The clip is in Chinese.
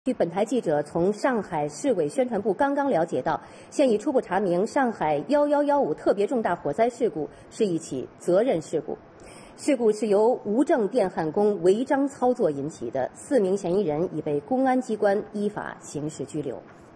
据本台记者从上海市委宣传部刚刚了解到，现已初步查明，上海1115特别重大火灾事故是一起责任事故。事故是由无证电焊工违章操作引起的，4名嫌疑人已被公安机关依法刑事拘留。